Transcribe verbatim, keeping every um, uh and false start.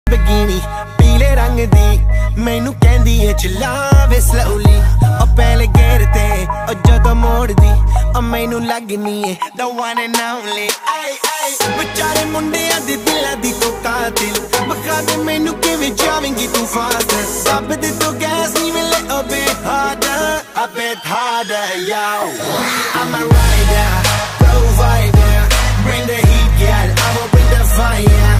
बगीनी पीले रंग दी मैनू कहंदी है चलावे slowly ओ पहले गेर ते ओ जदों मोड़ दी ओ मैनू लगनी है the one and only ay ay बेचारे मुंडियां दे दिलां दी तो कातिल बखा दे मैनू किवें जावेंगी तू fast सब दे तो गैस नी मिले a bit harder a bit harder yo I'm a rider provider bring the heat girl I will bring the fire